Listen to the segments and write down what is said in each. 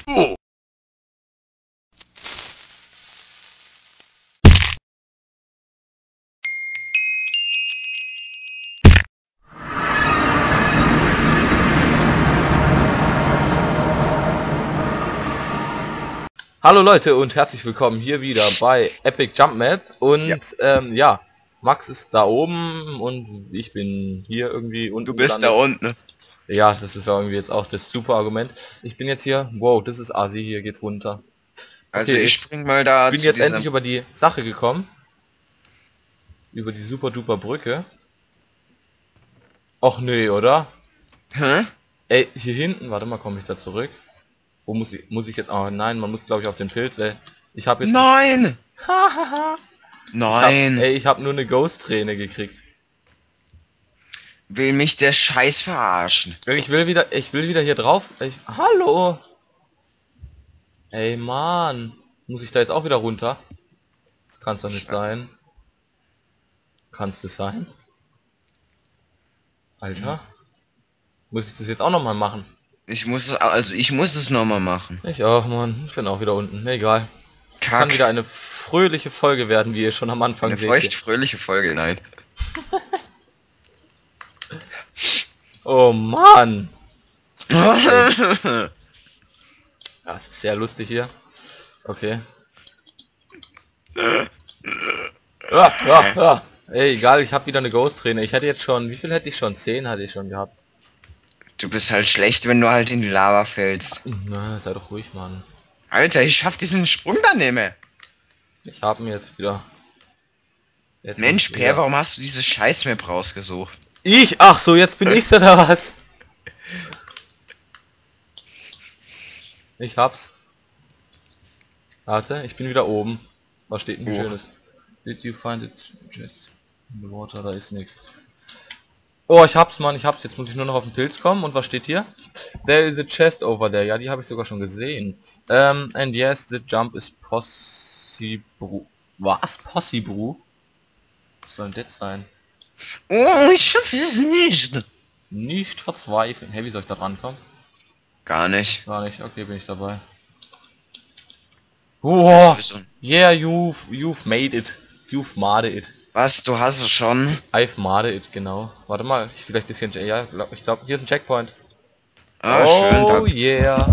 Oh. Hallo Leute und herzlich willkommen hier wieder bei Epic Jump Map und ja, Max ist da oben und ich bin hier irgendwie unten. Du bist da unten. Ja, das ist ja irgendwie jetzt auch das super Argument. Ich bin jetzt hier, wow, das ist Asi, hier geht's runter. Also Okay, ich spring mal da. Ich bin jetzt endlich über die Sache gekommen. Über die super duper Brücke. Och nee, oder? Hä? Ey, hier hinten, warte mal, komme ich da zurück? Wo muss ich jetzt? Oh nein, man muss glaube ich auf den Pilz, ey. Ich habe jetzt... Nein! Nein! Ich habe nur eine Ghost-Träne gekriegt. Will mich der Scheiß verarschen. Ich will wieder hier drauf. Hallo! Ey, Mann. Muss ich da jetzt auch wieder runter? Das kann's doch nicht sein. Kann's das sein? Alter. Muss ich das jetzt auch noch mal machen? Ich muss es nochmal machen. Ich auch, Mann. Ich bin auch wieder unten. Egal. Es Kack. kann wieder eine fröhliche Folge werden, wie ihr schon am Anfang seht. Eine feucht-fröhliche Folge, nein. Oh Mann! Ja, es ist sehr lustig hier. Okay. Ja. Ey, egal, ich habe wieder eine Ghost-Träne. Ich hätte jetzt schon, wie viel hätte ich schon? 10 hatte ich schon gehabt. Du bist halt schlecht, wenn du halt in die Lava fällst. Na, sei doch ruhig, Mann. Alter, ich schaff diesen Sprung da nicht mehr. Ich habe mir jetzt wieder... Mensch, Per, warum hast du diese Scheiß-Map rausgesucht? Ach so, jetzt bin ich's oder was? Ich hab's. Warte, ich bin wieder oben. Was steht denn Schönes? Did you find it just in the water? Da ist nichts. Oh, ich hab's, Mann, ich hab's. Jetzt muss ich nur noch auf den Pilz kommen. Und was steht hier? There is a chest over there. Ja, die habe ich sogar schon gesehen. And yes, the jump is possible. Was? Possible? Was soll denn das sein? Oh, ich schaffe es nicht. Nicht verzweifeln. Hey, wie soll ich da rankommen? Gar nicht. Gar nicht. Okay, bin ich dabei. Oh, So. yeah, you've made it. You've made it. Was? Du hast es schon? I've made it, genau. Warte mal, vielleicht ist hier ein... Ja, ich glaube, hier ist ein Checkpoint. Ah, oh, schön, danke. Yeah.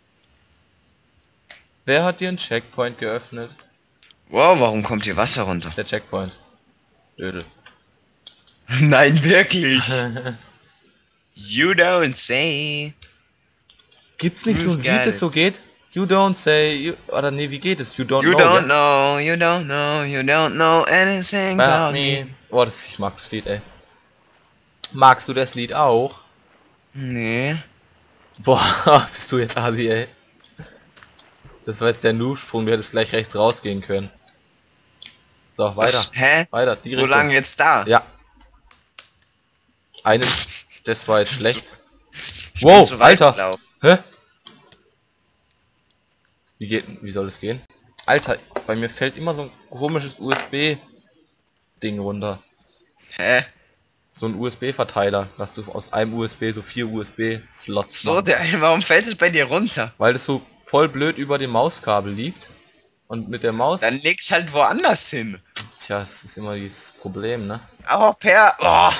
Wer hat dir einen Checkpoint geöffnet? Wow, warum kommt hier Wasser runter? Der Checkpoint. Dödel. Nein, wirklich. You don't say. Gibt's nicht so ein Lied, das so geht? You don't say, oder nee, wie geht es? You don't You know. don't know, you don't know, you don't know anything about me. Oh, ich mag das Lied, ey. Magst du das Lied auch? Nee. Boah, bist du jetzt Asi, ey. Das war jetzt der Noob-Sprung, du hättest gleich rechts rausgehen können. So, weiter. Was? Hä? Weiter, die Wo Richtung. lang jetzt da? Ja. Das war jetzt schlecht. Ich bin zu weit Alter. gelaufen. Hä? Wie soll es gehen? Alter, bei mir fällt immer so ein komisches USB-Ding runter. Hä? So ein USB-Verteiler, dass du aus einem USB so 4 USB-Slots So, warum fällt es bei dir runter? weil es so voll blöd über dem Mauskabel liegt. Und mit der Maus... Dann leg's halt woanders hin. Tja, das ist immer dieses Problem, ne? Aber Per... Oh.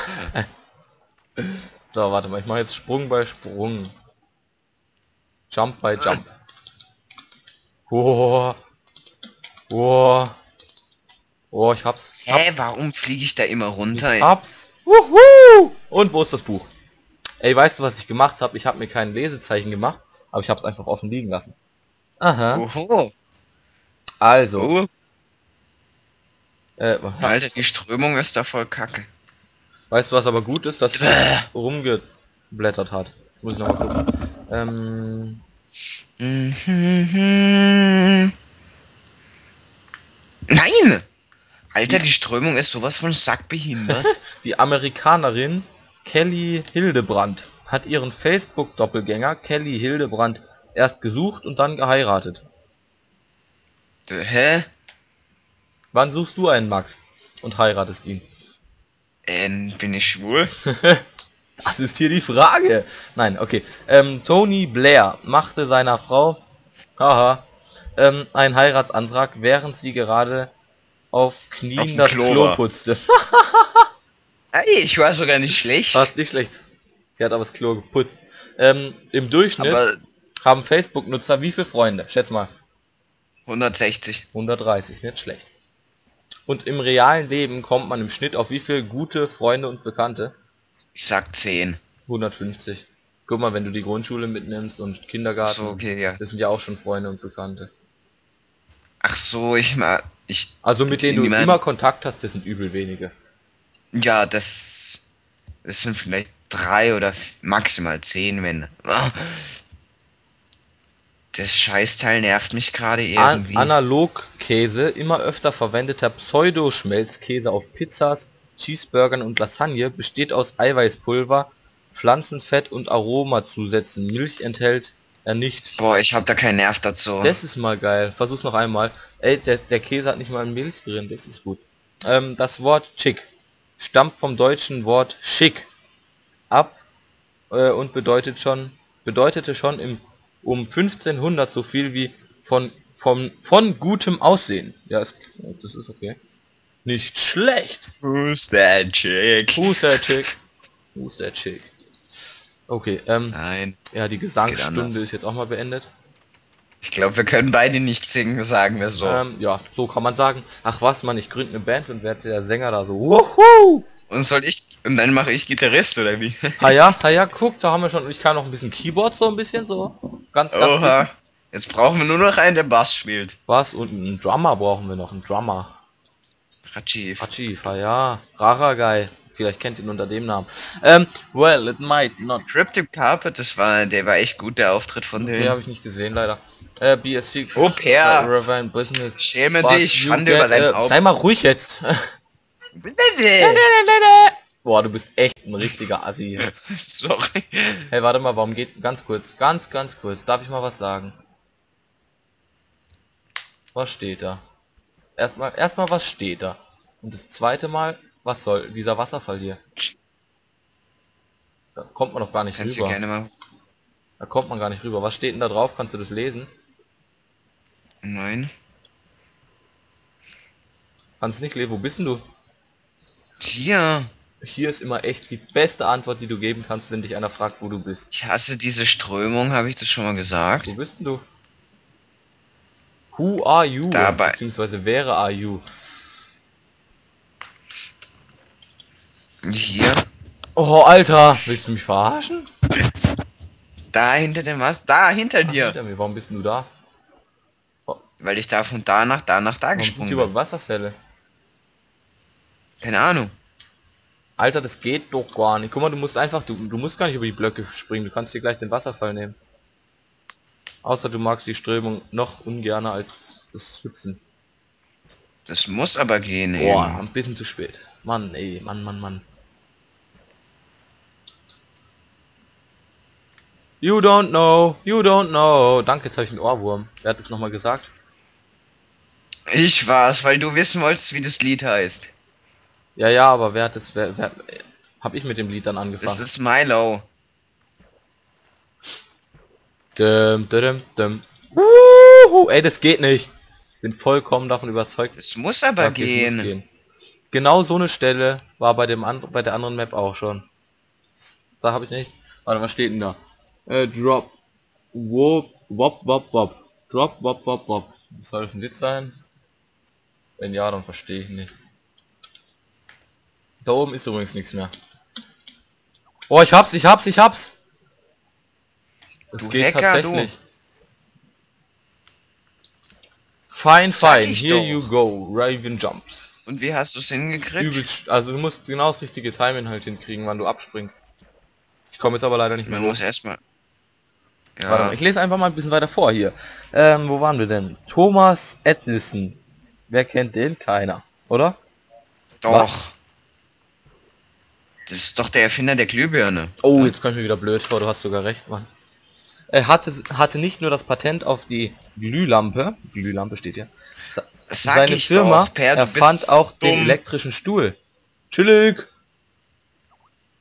So, warte mal, ich mache jetzt Sprung bei Sprung. Jump bei Jump. Oh, ich hab's. Hä, warum fliege ich da immer runter? Ich hab's. Wuhu! Und wo ist das Buch? Ey, weißt du, was ich gemacht habe? Ich habe mir kein Lesezeichen gemacht, aber ich habe es einfach offen liegen lassen. Aha. Oho. Also. Alter, die Strömung ist da voll kacke. Weißt du, was aber gut ist, dass es rumgeblättert hat. Jetzt muss ich noch mal gucken. Nein! Alter, die Strömung ist sowas von sackbehindert. Die Amerikanerin Kelly Hildebrandt hat ihren Facebook-Doppelgänger Kelly Hildebrandt erst gesucht und dann geheiratet. Hä? Wann suchst du einen, Max? Und heiratest ihn? Bin ich schwul? Das ist hier die Frage. Nein, okay. Tony Blair machte seiner Frau Haha. Ein Heiratsantrag, während sie gerade auf Auf Knien dem das Klo Klo war. putzte. Ey, ich war sogar nicht schlecht. Fast nicht schlecht. Sie hat aber das Klo geputzt. Im Durchschnitt Aber haben Facebook-Nutzer wie viele Freunde? Schätz mal. 160. 130, nicht schlecht. Und im realen Leben kommt man im Schnitt auf wie viele gute Freunde und Bekannte? Ich sag 10. 150. Guck mal, wenn du die Grundschule mitnimmst und Ach so, Kindergarten, okay, ja. das sind ja auch schon Freunde und Bekannte. Ach so, ich, Also mit denen du niemand, immer Kontakt hast, das sind übel wenige. ja, das sind vielleicht 3 oder maximal 10, wenn. Ah, das Scheißteil nervt mich gerade irgendwie. Analogkäse, immer öfter verwendeter Pseudo-Schmelzkäse auf Pizzas, Cheeseburgern und Lasagne, besteht aus Eiweißpulver, Pflanzenfett und Aromazusätzen. Milch enthält er nicht. Boah, ich hab da keinen Nerv dazu. Das ist mal geil. Versuch's noch einmal. Ey, der Käse hat nicht mal Milch drin, das ist gut. Das Wort chic stammt vom deutschen Wort schick ab und bedeutete schon um 1500 so viel wie von gutem Aussehen. Ja, das ist okay. Nicht schlecht. Who's that chick? Who's that chick? Who's that chick? Okay, Nein, ja, die das geht Gesangsstunde anders. ist jetzt auch mal beendet. Ich glaube, wir können beide nicht singen, sagen wir so. Ja, so kann man sagen. Ach was, Mann, ich gründe eine Band und werde der Sänger da so. Wuhu! Und dann mache ich Gitarrist, oder wie? Ha ja, guck, da haben wir schon. Ich kann noch ein bisschen Keyboard so ein bisschen so. Ganz bisschen. Oha. Jetzt brauchen wir nur noch einen, der Bass spielt. Was? Und einen Drummer brauchen wir noch, einen Drummer. Rajiv. Archiv, ja. Raragai. Vielleicht kennt ihn unter dem Namen. Well, it might not. Cryptic Carpet, der war echt gut, der Auftritt von Den denen. habe ich nicht gesehen, leider. BSC. Oh, Per. Business. Schäme But dich, you Schande get, über dein Haupt. sei mal ruhig jetzt. Boah, du bist echt ein richtiger Assi. Sorry. Hey, warte mal, warum geht... Ganz kurz, ganz kurz. Darf ich mal was sagen? Was steht da? Erstmal, was steht da? Und das zweite Mal, was soll dieser Wasserfall hier? Da kommt man doch gar nicht Kannst du rüber. gerne mal. Da kommt man gar nicht rüber. Was steht denn da drauf? Kannst du das lesen? Nein. Kannst nicht lesen. Wo bist denn du? Hier. Hier ist immer echt die beste Antwort, die du geben kannst, wenn dich einer fragt, wo du bist. Ich hasse diese Strömung, habe ich das schon mal gesagt? Wo bist denn du? Who are you? Dabei. Beziehungsweise wäre are you? Hier. Oh, Alter! Willst du mich verarschen? Da hinter dem was? Da hinter dir. Hinter mir. Warum bist denn du da? Weil ich da von da nach da Warum sind gesprungen hier bin. überhaupt Wasserfälle? Keine Ahnung. Alter, das geht doch gar nicht. Guck mal, du musst einfach, du musst gar nicht über die Blöcke springen. Du kannst hier gleich den Wasserfall nehmen. Außer du magst die Strömung noch ungerner als das Hüpfen. Das muss aber gehen, ey. Boah, ein bisschen zu spät. Mann, ey, Mann. You don't know. Danke, jetzt habe ich einen Ohrwurm. Wer hat das nochmal gesagt? Ich war's, weil du wissen wolltest, wie das Lied heißt. Ja, aber wer hat das, hab ich mit dem Lied dann Das angefangen? ist Milo. Ey, das geht nicht. Bin vollkommen davon überzeugt. Das muss aber Okay, es muss gehen. Genau so eine Stelle war bei der anderen Map auch schon. Da habe ich nicht. Warte, was steht denn da? Drop. Wop. Drop, wop. Soll das ein Lied sein? Wenn ja, dann verstehe ich nicht. Da oben ist übrigens nichts mehr. Oh, ich hab's. Es Du geht Hacker, tatsächlich. Fine. Sag ich Here doch. you go. Raven jumps. Und wie hast du es hingekriegt? Übelst, also du musst genau das richtige Timing halt hinkriegen, wann du abspringst. Ich komme jetzt aber leider nicht mehr Man hoch. muss erstmal. Warte mal, Ja, ich lese einfach mal ein bisschen weiter vor hier. Wo waren wir denn? Thomas Edison. Wer kennt den? Keiner, oder? doch. Das ist doch der Erfinder der Glühbirne. Oh, jetzt komme ich mir wieder blöd vor, du hast sogar recht, Mann. Er hatte nicht nur das Patent auf die Glühlampe steht hier, Sag seine ich Firma doch, Per, du erfand bist auch den dumm. elektrischen Stuhl. Chillig!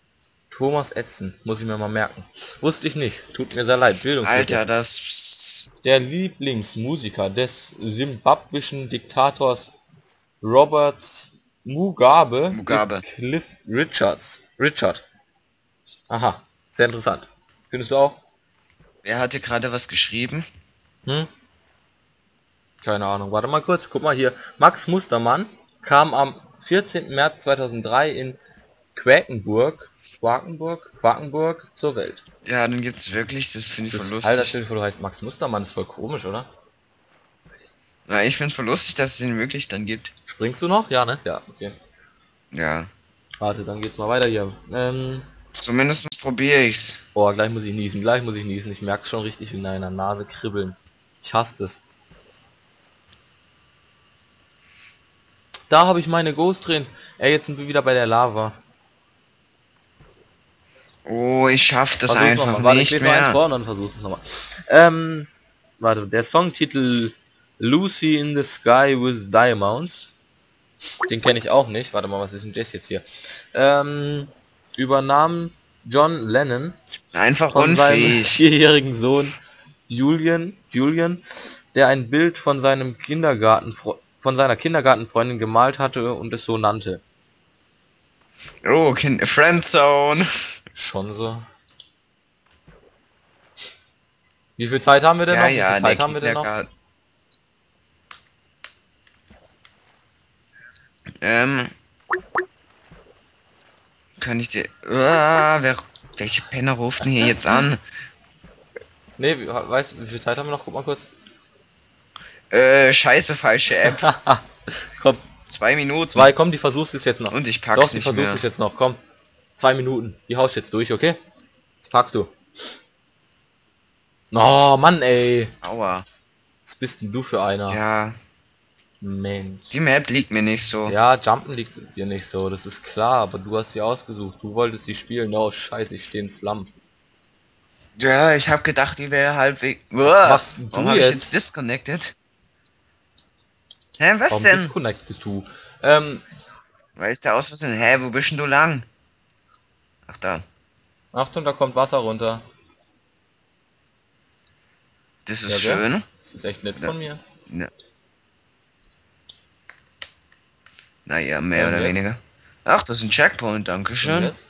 Thomas Edison, muss ich mir mal merken. Wusste ich nicht, tut mir sehr leid, Bildungslücke. Alter, das Der Lieblingsmusiker des simbabwischen Diktators Robert Mugabe Mugabe. ist Cliff Richards. Richard. Aha, sehr interessant. Findest du auch? Wer hatte gerade was geschrieben? Hm? Keine Ahnung. Warte mal kurz. Guck mal hier. Max Mustermann kam am 14. März 2003 in Quakenburg zur Welt. Ja, dann gibt's wirklich, das finde ich voll Alter, lustig. stell dir vor, du heißt Max Mustermann. Das ist voll komisch, oder? Na, ich finde voll lustig, dass es den wirklich dann gibt. Springst du noch? Ja, ne? Ja, okay. Ja. Warte, dann geht's mal weiter hier. Zumindest probiere ich's. Oh, gleich muss ich niesen, gleich muss ich niesen. Ich merke schon richtig in meiner Nase kribbeln. Ich hasse es. Da habe ich meine Ghost drin. Ey, jetzt sind wir wieder bei der Lava. Oh, ich schaff das Versuch's einfach nochmal. Warte, ich nicht lese mal eins mehr. vor und dann versuch's nochmal. Warte, der Songtitel Lucy in the Sky with Diamonds. Den kenne ich auch nicht. Warte mal, was ist denn das jetzt hier? Übernahm John Lennon Einfach von seinem unfähig. 4-jährigen Sohn Julian, der ein Bild von seiner Kindergartenfreundin gemalt hatte und es so nannte. Oh, Friendzone. Schon so. Wie viel Zeit haben wir denn Ja, noch? Wie ja, viel der Zeit haben wir denn noch? Kindergarten. Kann ich dir... welche Penner ruft denn hier jetzt an? Ne, weißt du, wie viel Zeit haben wir noch? Guck mal kurz. Scheiße, falsche App. Komm, 2 Minuten. 2, komm, die versuchst du jetzt noch. Und ich Doch, pack's die nicht versuchst mehr. du jetzt noch, komm. 2 Minuten. Die haust jetzt durch, okay? Das packst du. Oh, Mann, ey. Aua. Was bist denn du für einer? Ja, Mensch. die Map liegt mir nicht so. Ja, Jumpen liegt dir nicht so, das ist klar, aber du hast sie ausgesucht. Du wolltest sie spielen. Oh, scheiße, ich stehe in Slum. Ja, ich habe gedacht, die wäre halbwegs... machst du Warum habe ich jetzt? jetzt disconnected? Hä, was Warum denn? disconnectest du? Weil ich da aus Versehen... Hä, wo bist denn du lang? Ach, da. Achtung, da kommt Wasser runter. Das ist Ja, schön. das ist echt nett Ja. von mir. Ja. Naja, mehr oder jetzt? weniger. Ach, das ist ein Checkpoint, Und dankeschön. jetzt?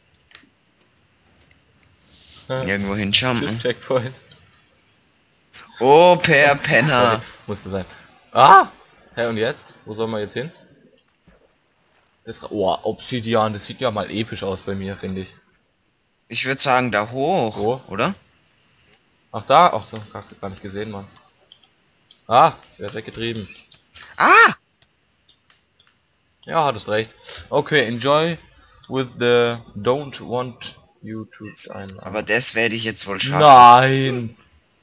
Irgendwo Tschüss, hinjumpen. Checkpoint. Oh, per Sorry, Penner. musste sein. Ah! Hä, und jetzt? Wo sollen wir jetzt hin? Oh, Obsidian, das sieht ja mal episch aus bei mir, finde ich. Ich würde sagen, da hoch, Wo? oder? Ach da? Ach so, gar nicht gesehen, Mann. Ah, ich werde weggetrieben. Ah! Ja, hattest recht. Okay, enjoy with the don't want you to shine. Aber das werde ich jetzt wohl schaffen. Nein!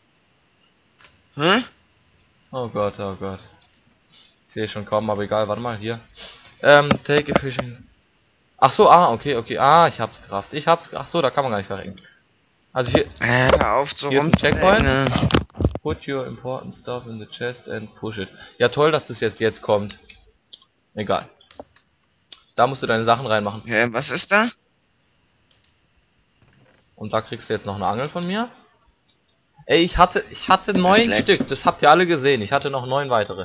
Hm? Oh Gott, oh Gott. Ich sehe schon kaum, aber egal, warte mal, hier. Take a fishing. Ach so, okay, ich hab's gerafft. Ach so, da kann man gar nicht verrecken. Also hier, Hör auf zu Hier ist ein Checkpoint. rumzurennen. put your important stuff in the chest and push it. Ja toll, dass das jetzt kommt. Egal. Da musst du deine Sachen reinmachen. Ja, was ist da? Und da kriegst du jetzt noch eine Angel von mir. Ey, ich hatte 9 leckt. Stück, das habt ihr alle gesehen. Ich hatte noch 9 weitere.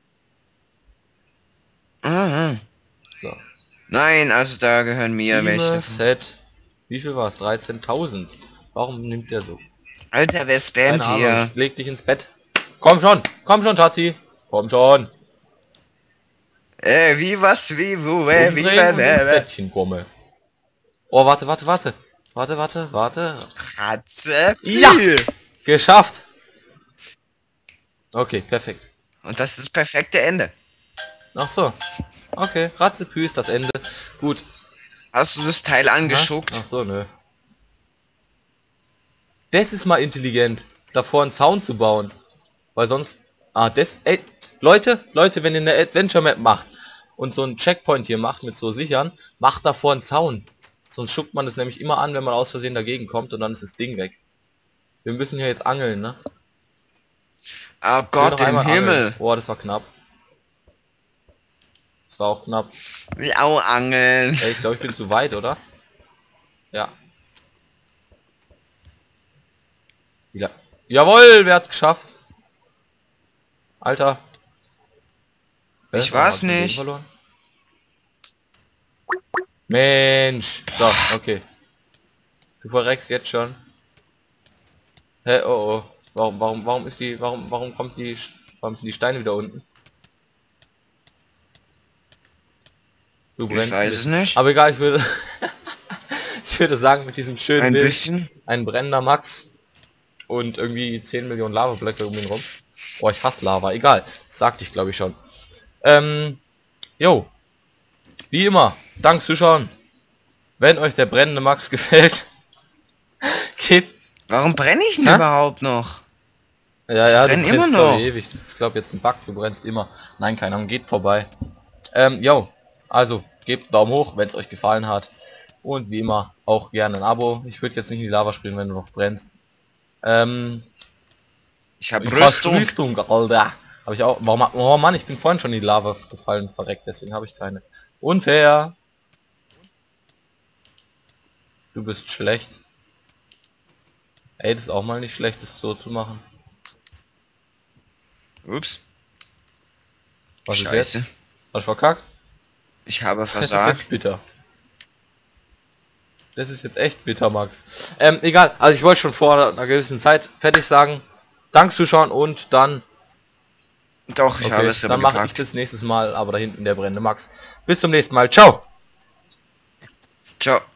Aha. So. Nein, also da gehören mir welche. Team davon. Set. Wie viel war es? 13.000. Warum nimmt der so? Alter, wer Keine spammt Ahnung, hier? ich leg dich ins Bett. Komm schon, Schatzi. Komm schon. Wie, was, wie, wo, wie, Umdrehen und ins Bettchen komme. Oh, warte. Katze. Ja! Geschafft. Okay, perfekt. Und das ist das perfekte Ende. Ach so. Okay, Ratzepü ist das Ende. Gut. Hast du das Teil angeschuckt? Ach so, nö. Das ist mal intelligent, davor einen Zaun zu bauen. Weil sonst... ey, Leute, wenn ihr eine Adventure Map macht und so einen Checkpoint hier macht mit so sichern, macht davor einen Zaun. Sonst schuckt man es nämlich immer an, wenn man aus Versehen dagegen kommt und dann ist das Ding weg. Wir müssen hier jetzt angeln, ne? Oh Ich will Gott noch im einmal Himmel. angeln. Boah, das war knapp. Das war auch knapp. Will auch angeln. Ey, ich glaube, ich bin zu weit, oder? Ja. Jawohl, wer hat's geschafft? Alter. Ich war's nicht. Verloren? Mensch. So, okay. Du verreckst jetzt schon. Hä, oh oh. Warum ist die, warum kommt die, warum sind die Steine wieder unten? Du Ich weiß es nicht. Aber egal, ich würde, ich würde sagen, mit diesem schönen Ein Bild, bisschen. ein brennender Max und irgendwie 10 Millionen Lavablöcke um ihn rum. Boah, ich hasse Lava. Egal, das sagte ich glaube ich schon. Jo. Wie immer, danke Zuschauen. Wenn euch der brennende Max gefällt, geht... Warum brenne ich denn Hä? überhaupt noch? Ja, Ich ja, brenn du immer brennst, noch. glaub ich, ewig. Das ist glaube jetzt ein Bug, du brennst immer. Nein, keine Ahnung, geht vorbei. Jo, also gebt einen Daumen hoch, wenn es euch gefallen hat. Und wie immer auch gerne ein Abo. Ich würde jetzt nicht in die Lava springen, wenn du noch brennst. Ich habe Rüstung, Alter. Habe ich auch. Warum? Oh Mann, ich bin vorhin schon in die Lava gefallen, verreckt, deswegen habe ich keine. Unfair. Du bist schlecht. Ey, das ist auch mal nicht schlecht, das so zu machen. Ups. Was ist Scheiße. jetzt? Hast du verkackt? Ich habe Das ist versagt. jetzt bitter. Das ist jetzt echt bitter, Max. Egal. Also ich wollte schon vor einer gewissen Zeit fertig sagen. Danke Zuschauen und dann... Doch, ich habe es dann aber mache ich gepackt. das nächstes Mal, aber da hinten der brennende Max. Bis zum nächsten Mal. Ciao. Ciao.